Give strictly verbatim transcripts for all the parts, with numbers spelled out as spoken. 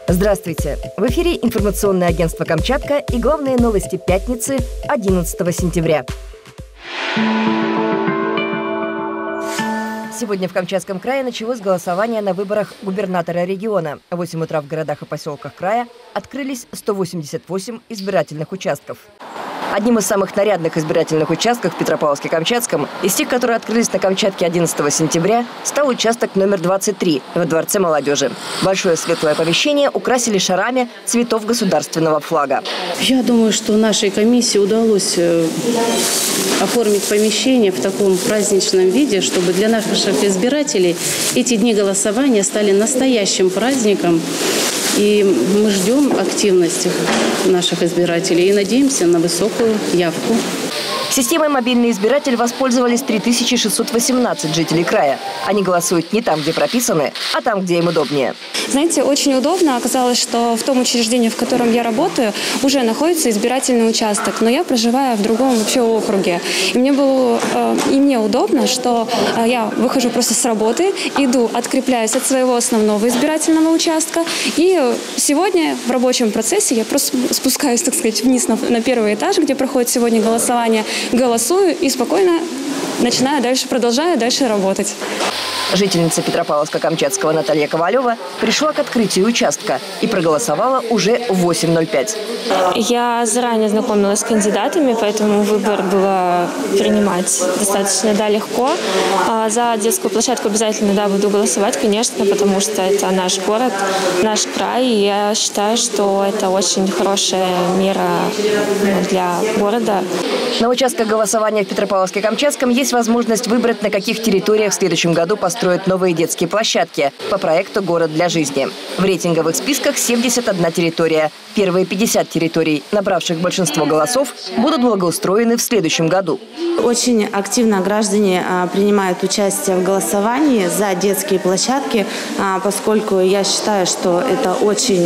Здравствуйте! В эфире информационное агентство «Камчатка» и главные новости пятницы, одиннадцатого сентября. Сегодня в Камчатском крае началось голосование на выборах губернатора региона. В восемь утра в городах и поселках края открылись сто восемьдесят восемь избирательных участков. Одним из самых нарядных избирательных участков в Петропавловске-Камчатском, из тех, которые открылись на Камчатке одиннадцатого сентября, стал участок номер двадцать три во Дворце молодежи. Большое светлое помещение украсили шарами цветов государственного флага. Я думаю, что нашей комиссии удалось оформить помещение в таком праздничном виде, чтобы для наших избирателей эти дни голосования стали настоящим праздником. И мы ждем активности наших избирателей и надеемся на высокую явку. Системой «Мобильный избиратель» воспользовались три тысячи шестьсот восемнадцать жителей края. Они голосуют не там, где прописаны, а там, где им удобнее. Знаете, очень удобно. Оказалось, что в том учреждении, в котором я работаю, уже находится избирательный участок, но я проживаю в другом вообще округе. И мне было э, и мне удобно, что э, я выхожу просто с работы, иду, открепляюсь от своего основного избирательного участка. И сегодня в рабочем процессе я просто спускаюсь, так сказать, вниз на, на первый этаж, где проходит сегодня голосование, голосую и спокойно начинаю дальше, продолжаю дальше работать. Жительница Петропавловска-Камчатского Наталья Ковалева пришла к открытию участка и проголосовала уже в восемь ноль пять. Я заранее знакомилась с кандидатами, поэтому выбор было принимать достаточно да, легко. За детскую площадку обязательно да, буду голосовать, конечно, потому что это наш город, наш край. И я считаю, что это очень хорошая мера для города. На участках голосования в Петропавловске-Камчатском есть возможность выбрать, на каких территориях в следующем году построят новые детские площадки по проекту «Город для жизни». В рейтинговых списках семьдесят одна территория. Первые пятьдесят территорий, набравших большинство голосов, будут благоустроены в следующем году. Очень активно граждане принимают участие в голосовании за детские площадки, поскольку я считаю, что это очень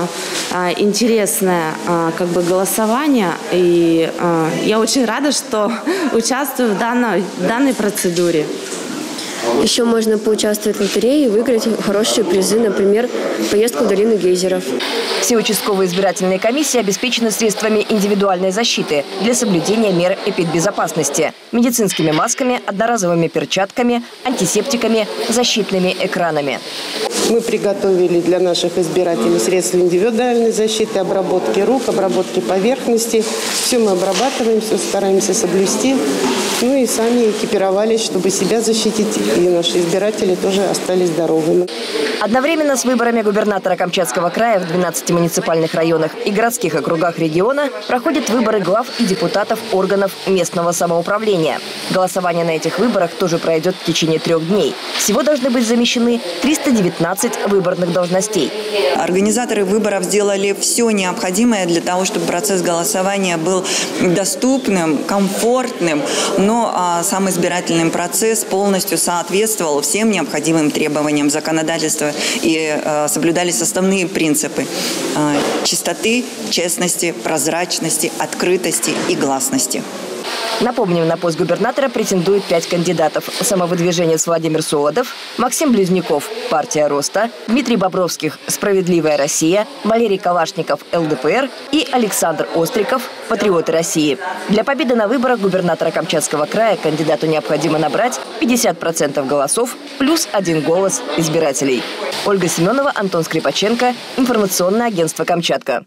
интересное как бы, голосование. И я очень рада, что участвую в данной, в данной процедуре. Еще можно поучаствовать в лотерее и выиграть хорошие призы, например, поездку в долину гейзеров. Все участковые избирательные комиссии обеспечены средствами индивидуальной защиты для соблюдения мер эпидбезопасности, медицинскими масками, одноразовыми перчатками, антисептиками, защитными экранами. Мы приготовили для наших избирателей средства индивидуальной защиты, обработки рук, обработки поверхности. Все мы обрабатываем, все стараемся соблюсти. Ну и сами экипировались, чтобы себя защитить, и наши избиратели тоже остались здоровыми. Одновременно с выборами губернатора Камчатского края в двенадцати муниципальных районах и городских округах региона проходят выборы глав и депутатов органов местного самоуправления. Голосование на этих выборах тоже пройдет в течение трех дней. Всего должны быть замещены триста девятнадцать выборных должностей. Организаторы выборов сделали все необходимое для того, чтобы процесс голосования был доступным, комфортным, но а, сам избирательный процесс полностью соответствовал всем необходимым требованиям законодательства и а, соблюдались основные принципы а, чистоты, честности, прозрачности, открытости и гласности. Напомним, на пост губернатора претендуют пять кандидатов. Самовыдвиженец Владимир Солодов, Максим Близнюков, партия Роста, Дмитрий Бобровских, Справедливая Россия, Валерий Калашников, эл дэ пэ эр и Александр Остриков, Патриоты России. Для победы на выборах губернатора Камчатского края кандидату необходимо набрать пятьдесят процентов голосов плюс один голос избирателей. Ольга Семенова, Антон Скрипаченко, информационное агентство «Камчатка».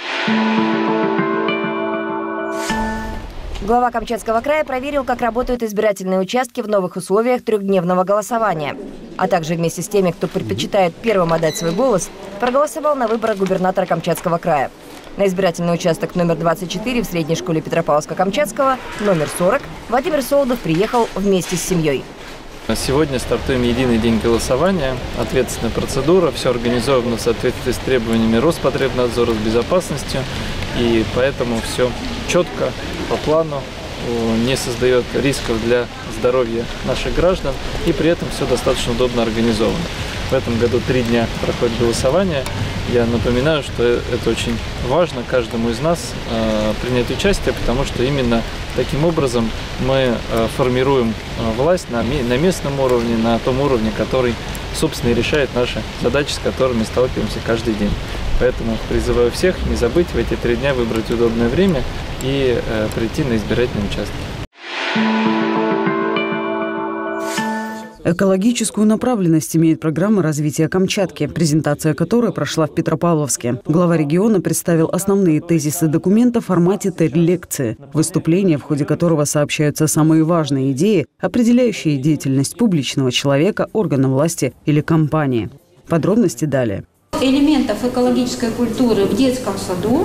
Глава Камчатского края проверил, как работают избирательные участки в новых условиях трехдневного голосования. А также вместе с теми, кто предпочитает первым отдать свой голос, проголосовал на выборах губернатора Камчатского края. На избирательный участок номер двадцать четыре в средней школе Петропавловска-Камчатского, номер сорок, Владимир Солодов приехал вместе с семьей. Сегодня стартуем единый день голосования, ответственная процедура, все организовано в соответствии с требованиями Роспотребнадзора, с безопасностью, и поэтому все четко, по плану, не создает рисков для здоровья наших граждан, и при этом все достаточно удобно организовано. В этом году три дня проходит голосование. Я напоминаю, что это очень важно каждому из нас э, принять участие, потому что именно таким образом мы э, формируем э, власть на, на местном уровне, на том уровне, который собственно, и решает наши задачи, с которыми сталкиваемся каждый день. Поэтому призываю всех не забыть в эти три дня выбрать удобное время и э, прийти на избирательный участок. Экологическую направленность имеет программа развития Камчатки, презентация которой прошла в Петропавловске. Глава региона представил основные тезисы документа в формате ТЭД-лекции, выступление, в ходе которого сообщаются самые важные идеи, определяющие деятельность публичного человека, органа власти или компании. Подробности далее. Элементов экологической культуры в детском саду,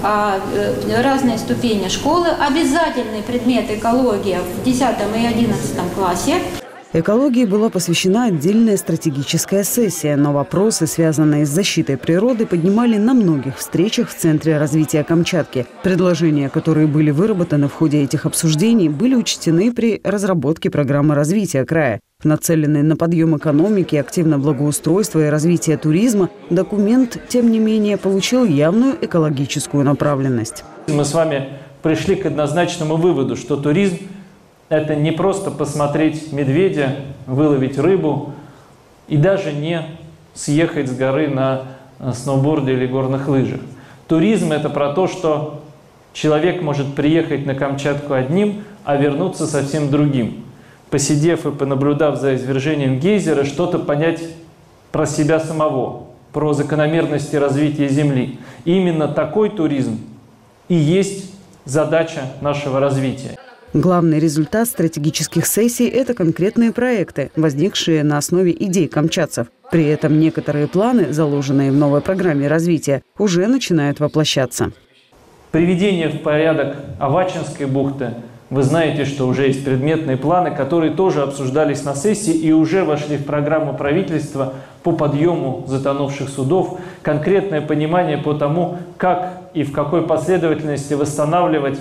разные ступени школы, обязательный предмет экология в десятом и одиннадцатом классе. Экологии была посвящена отдельная стратегическая сессия, но вопросы, связанные с защитой природы, поднимали на многих встречах в Центре развития Камчатки. Предложения, которые были выработаны в ходе этих обсуждений, были учтены при разработке программы развития края. Нацеленный на подъем экономики, активное благоустройство и развитие туризма, документ, тем не менее, получил явную экологическую направленность. Мы с вами пришли к однозначному выводу, что туризм – это не просто посмотреть медведя, выловить рыбу и даже не съехать с горы на сноуборде или горных лыжах. Туризм – это про то, что человек может приехать на Камчатку одним, а вернуться совсем другим. Посидев и понаблюдав за извержением гейзера, что-то понять про себя самого, про закономерности развития Земли. И именно такой туризм и есть задача нашего развития. Главный результат стратегических сессий – это конкретные проекты, возникшие на основе идей камчатцев. При этом некоторые планы, заложенные в новой программе развития, уже начинают воплощаться. Приведение в порядок Авачинской бухты. Вы знаете, что уже есть предметные планы, которые тоже обсуждались на сессии и уже вошли в программу правительства по подъему затонувших судов. Конкретное понимание по тому, как и в какой последовательности восстанавливать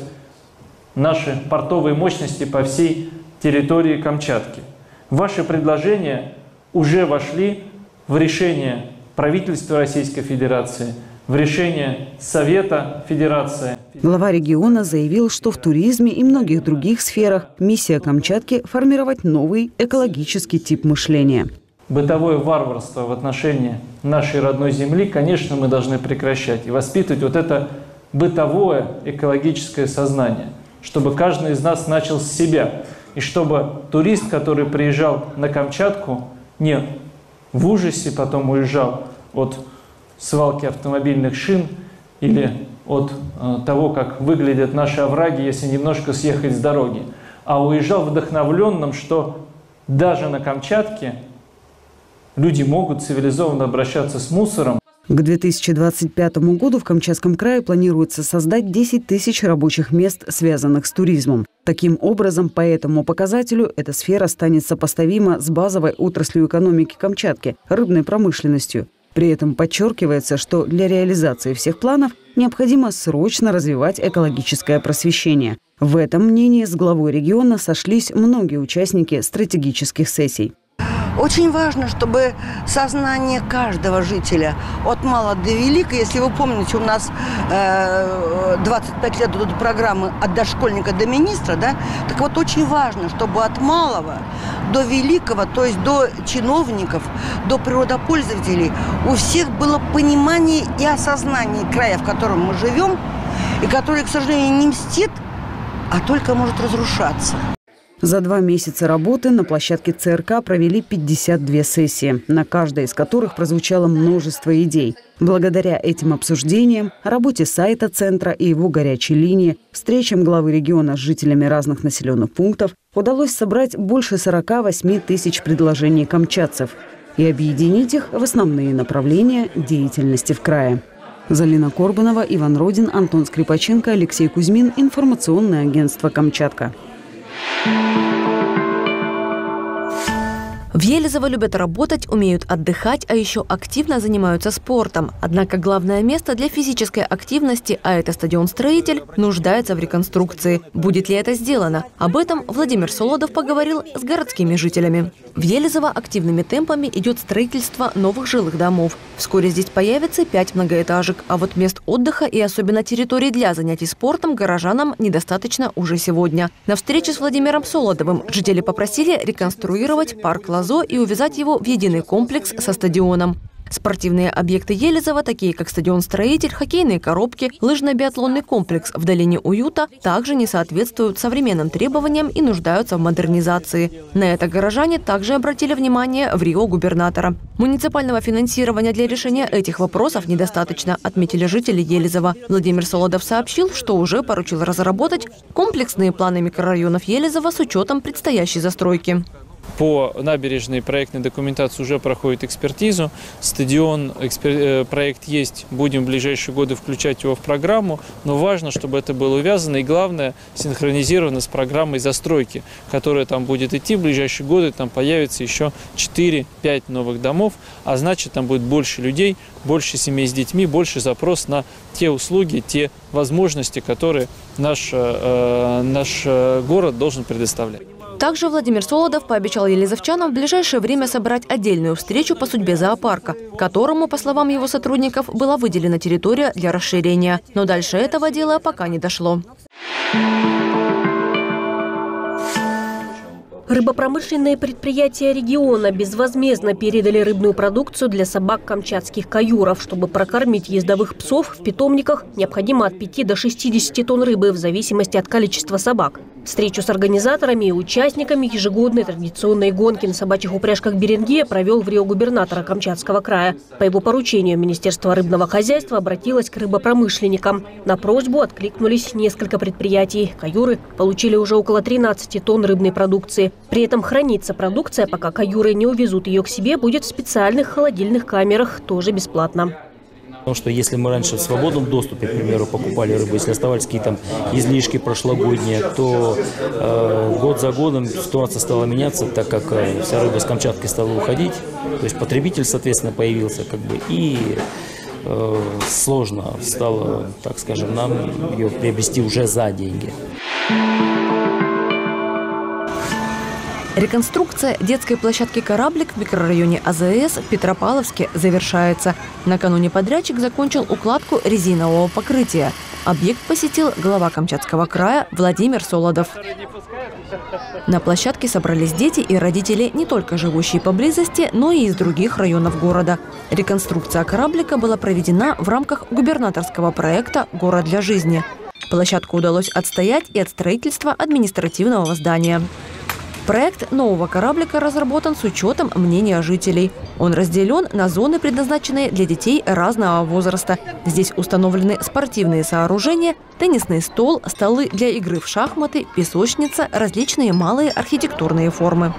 наши портовые мощности по всей территории Камчатки. Ваши предложения уже вошли в решение правительства Российской Федерации, в решение Совета Федерации. Глава региона заявил, что в туризме и многих других сферах миссия Камчатки – формировать новый экологический тип мышления. Бытовое варварство в отношении нашей родной земли, конечно, мы должны прекращать и воспитывать вот это бытовое экологическое сознание, чтобы каждый из нас начал с себя, и чтобы турист, который приезжал на Камчатку, не в ужасе потом уезжал от свалки автомобильных шин или от э, того, как выглядят наши овраги, если немножко съехать с дороги, а уезжал вдохновленным, что даже на Камчатке люди могут цивилизованно обращаться с мусором. К две тысячи двадцать пятому году в Камчатском крае планируется создать десять тысяч рабочих мест, связанных с туризмом. Таким образом, по этому показателю эта сфера станет сопоставима с базовой отраслью экономики Камчатки – рыбной промышленностью. При этом подчеркивается, что для реализации всех планов необходимо срочно развивать экологическое просвещение. В этом мнении с главой региона сошлись многие участники стратегических сессий. Очень важно, чтобы сознание каждого жителя от мала до велика, если вы помните, у нас э, двадцать пять лет идут программы от дошкольника до министра, да, так вот очень важно, чтобы от малого до великого, то есть до чиновников, до природопользователей, у всех было понимание и осознание края, в котором мы живем, и который, к сожалению, не мстит, а только может разрушаться. За два месяца работы на площадке ЦРК провели пятьдесят две сессии, на каждой из которых прозвучало множество идей. Благодаря этим обсуждениям, работе сайта центра и его горячей линии, встречам главы региона с жителями разных населенных пунктов удалось собрать больше сорока восьми тысяч предложений камчатцев и объединить их в основные направления деятельности в крае. Залина Корбанова, Иван Родин, Антон Скрипаченко, Алексей Кузьмин. Информационное агентство «Камчатка». В Елизово любят работать, умеют отдыхать, а еще активно занимаются спортом. Однако главное место для физической активности, а это стадион-строитель, нуждается в реконструкции. Будет ли это сделано? Об этом Владимир Солодов поговорил с городскими жителями. В Елизово активными темпами идет строительство новых жилых домов. Вскоре здесь появится пять многоэтажек. А вот мест отдыха и особенно территорий для занятий спортом горожанам недостаточно уже сегодня. На встрече с Владимиром Солодовым жители попросили реконструировать парк «Лазурь». ОЗО и увязать его в единый комплекс со стадионом. Спортивные объекты Елизово, такие как стадион-строитель, хоккейные коробки, лыжно-биатлонный комплекс в долине Уюта, также не соответствуют современным требованиям и нуждаются в модернизации. На это горожане также обратили внимание в рио губернатора. Муниципального финансирования для решения этих вопросов недостаточно, отметили жители Елизова. Владимир Солодов сообщил, что уже поручил разработать комплексные планы микрорайонов Елизова с учетом предстоящей застройки. По набережной проектной документации уже проходит экспертизу. Стадион, экспер... проект есть, будем в ближайшие годы включать его в программу. Но важно, чтобы это было увязано и, главное, синхронизировано с программой застройки, которая там будет идти в ближайшие годы. Там появится еще четыре-пять новых домов, а значит, там будет больше людей, больше семей с детьми, больше запрос на те услуги, те возможности, которые наш, э, наш город должен предоставлять. Также Владимир Солодов пообещал елизовчанам в ближайшее время собрать отдельную встречу по судьбе зоопарка, которому, по словам его сотрудников, была выделена территория для расширения. Но дальше этого дела пока не дошло. Рыбопромышленные предприятия региона безвозмездно передали рыбную продукцию для собак камчатских каюров. Чтобы прокормить ездовых псов в питомниках, необходимо от пяти до шестидесяти тонн рыбы в зависимости от количества собак. Встречу с организаторами и участниками ежегодной традиционной гонки на собачьих упряжках Беренгея провел в рио губернатора Камчатского края. По его поручению Министерство рыбного хозяйства обратилось к рыбопромышленникам. На просьбу откликнулись несколько предприятий. Каюры получили уже около тринадцати тонн рыбной продукции. При этом хранится продукция, пока каюры не увезут ее к себе, будет в специальных холодильных камерах, тоже бесплатно. Потому что если мы раньше в свободном доступе, к примеру, покупали рыбу, если оставались какие-то излишки прошлогодние, то э, год за годом ситуация стала меняться, так как э, вся рыба с Камчатки стала уходить. То есть потребитель, соответственно, появился, как бы, и э, сложно стало, так скажем, нам ее приобрести уже за деньги. Реконструкция детской площадки «Кораблик» в микрорайоне А З С в Петропавловске завершается. Накануне подрядчик закончил укладку резинового покрытия. Объект посетил глава Камчатского края Владимир Солодов. На площадке собрались дети и родители, не только живущие поблизости, но и из других районов города. Реконструкция «Кораблика» была проведена в рамках губернаторского проекта «Город для жизни». Площадку удалось отстоять и от строительства административного здания. Проект нового кораблика разработан с учетом мнения жителей. Он разделен на зоны, предназначенные для детей разного возраста. Здесь установлены спортивные сооружения, теннисный стол, столы для игры в шахматы, песочница, различные малые архитектурные формы.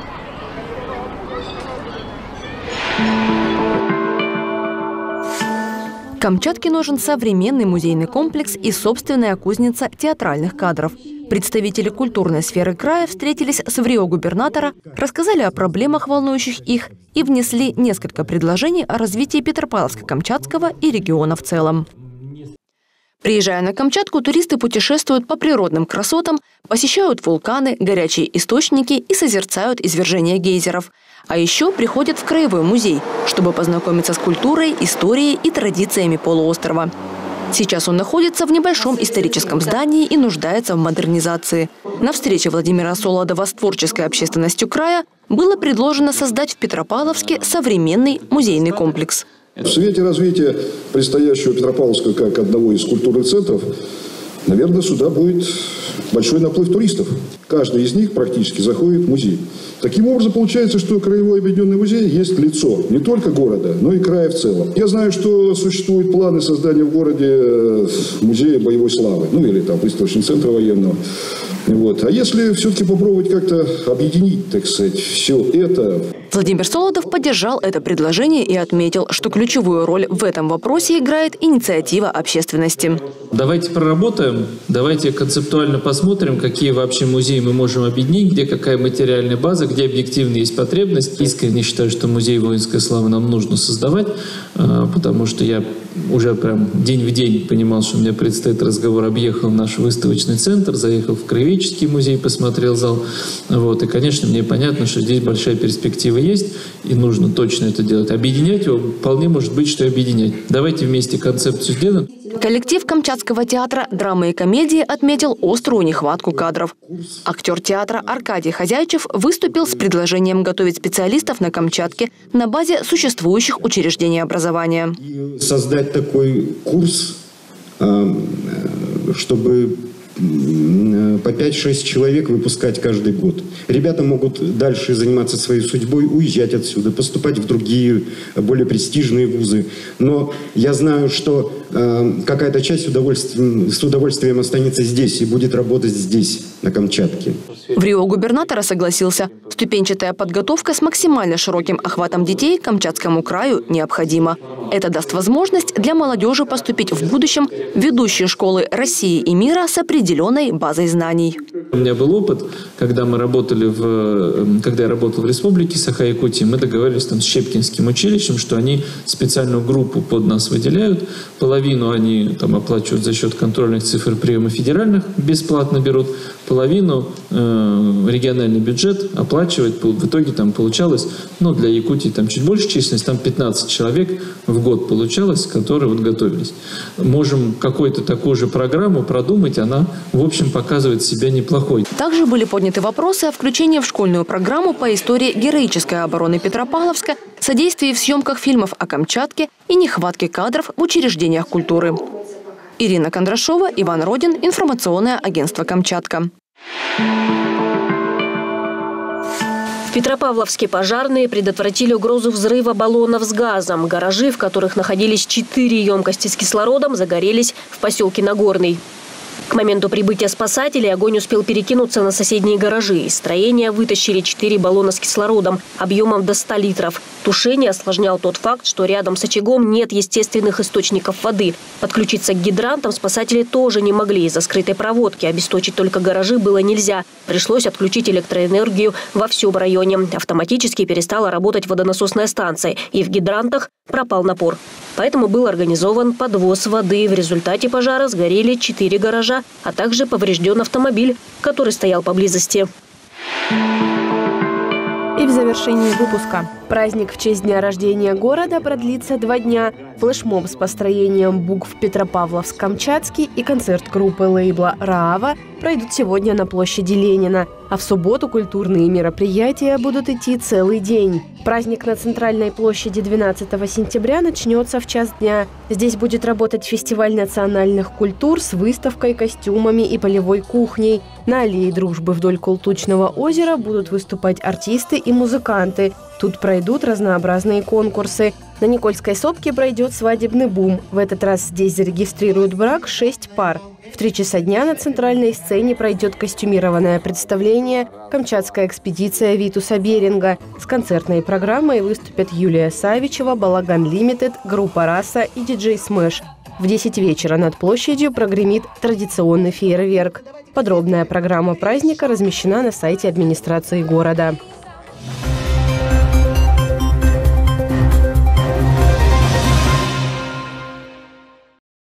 Камчатке нужен современный музейный комплекс и собственная кузница театральных кадров. Представители культурной сферы края встретились с рио губернатора, рассказали о проблемах, волнующих их, и внесли несколько предложений о развитии Петропавловска-Камчатского и региона в целом. Приезжая на Камчатку, туристы путешествуют по природным красотам, посещают вулканы, горячие источники и созерцают извержения гейзеров. А еще приходят в краевой музей, чтобы познакомиться с культурой, историей и традициями полуострова. Сейчас он находится в небольшом историческом здании и нуждается в модернизации. На встрече Владимира Солодова с творческой общественностью края было предложено создать в Петропавловске современный музейный комплекс. В свете развития предстоящего Петропавловска как одного из культурных центров, наверное, сюда будет большой наплыв туристов. Каждый из них практически заходит в музей. Таким образом, получается, что Краевой объединенный музей есть лицо не только города, но и края в целом. Я знаю, что существуют планы создания в городе музея боевой славы, ну или там выставочного центра военного. Вот. А если все-таки попробовать как-то объединить, так сказать, все это... Владимир Солодов поддержал это предложение и отметил, что ключевую роль в этом вопросе играет инициатива общественности. Давайте проработаем, давайте концептуально посмотрим, какие вообще музеи мы можем объединить, где какая материальная база, где объективно есть потребность. Искренне считаю, что музей воинской славы нам нужно создавать, потому что я уже прям день в день понимал, что мне предстоит разговор. Объехал наш выставочный центр, заехал в Краеведческий музей, посмотрел зал. Вот. И, конечно, мне понятно, что здесь большая перспектива есть, и нужно точно это делать. Объединять его вполне может быть, что и объединять. Давайте вместе концепцию сделаем. Коллектив Камчатского театра драмы и комедии отметил острую нехватку кадров. Актер театра Аркадий Хозяйчев выступил с предложением готовить специалистов на Камчатке на базе существующих учреждений образования. Создать такой курс, чтобы по пять-шесть человек выпускать каждый год. Ребята могут дальше заниматься своей судьбой, уезжать отсюда, поступать в другие, более престижные вузы. Но я знаю, что э, какая-то часть удовольствием, с удовольствием останется здесь и будет работать здесь, на Камчатке. В Рио губернатора согласился. Ступенчатая подготовка с максимально широким охватом детей Камчатскому краю необходима. Это даст возможность для молодежи поступить в будущем в ведущие школы России и мира с определенной базой знаний. У меня был опыт, когда мы работали в, когда я работал в Республике Саха-Якутия, мы договорились там с Щепкинским училищем, что они специальную группу под нас выделяют. Половину они там оплачивают за счет контрольных цифр приема федеральных, бесплатно берут. Половину э, региональный бюджет оплачивает. В итоге там получалось, ну, для Якутии там чуть больше численность, там пятнадцать человек в год получалось, которые вот готовились. Можем какую-то такую же программу продумать, она, в общем, показывает себя неплохой. Также были подняты вопросы о включении в школьную программу по истории героической обороны Петропавловска, содействии в съемках фильмов о Камчатке и нехватке кадров в учреждениях культуры. Ирина Кондрашова, Иван Родин, информационное агентство «Камчатка». В Петропавловске пожарные предотвратили угрозу взрыва баллонов с газом. Гаражи, в которых находились четыре емкости с кислородом, загорелись в поселке Нагорный. К моменту прибытия спасателей огонь успел перекинуться на соседние гаражи. Из строения вытащили четыре баллона с кислородом объемом до ста литров. Тушение осложнял тот факт, что рядом с очагом нет естественных источников воды. Подключиться к гидрантам спасатели тоже не могли из-за скрытой проводки. Обесточить только гаражи было нельзя. Пришлось отключить электроэнергию во всем районе. Автоматически перестала работать водонасосная станция. И в гидрантах пропал напор. Поэтому был организован подвоз воды. В результате пожара сгорели четыре гаража, а также поврежден автомобиль, который стоял поблизости. И в завершении выпуска. Праздник в честь дня рождения города продлится два дня. Флешмоб с построением букв Петропавловск-Камчатский и концерт группы лейбла «Раава» пройдут сегодня на площади Ленина. А в субботу культурные мероприятия будут идти целый день. Праздник на Центральной площади двенадцатого сентября начнется в час дня. Здесь будет работать фестиваль национальных культур с выставкой, костюмами и полевой кухней. На аллее Дружбы вдоль Култучного озера будут выступать артисты и музыканты. Тут пройдут разнообразные конкурсы. На Никольской сопке пройдет свадебный бум. В этот раз здесь зарегистрируют брак шесть пар. В три часа дня на центральной сцене пройдет костюмированное представление «Камчатская экспедиция Витуса Беринга». С концертной программой выступят Юлия Савичева, Балаган Лимитед, группа «Раса» и диджей Смэш. В десять вечера над площадью прогремит традиционный фейерверк. Подробная программа праздника размещена на сайте администрации города.